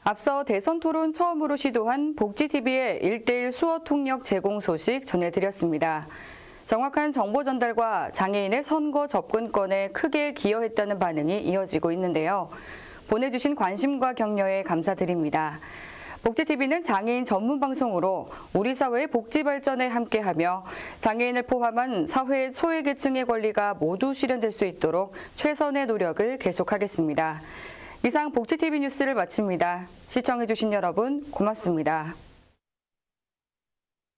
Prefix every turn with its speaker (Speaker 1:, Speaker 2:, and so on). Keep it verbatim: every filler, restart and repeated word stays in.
Speaker 1: 앞서 대선 토론 처음으로 시도한 복지티비의 일대일 수어 통역 제공 소식 전해드렸습니다. 정확한 정보 전달과 장애인의 선거 접근권에 크게 기여했다는 반응이 이어지고 있는데요. 보내주신 관심과 격려에 감사드립니다. 복지티비는 장애인 전문 방송으로 우리 사회의 복지 발전에 함께하며 장애인을 포함한 사회의 소외계층의 권리가 모두 실현될 수 있도록 최선의 노력을 계속하겠습니다. 이상 복지티비 뉴스를 마칩니다. 시청해주신 여러분 고맙습니다.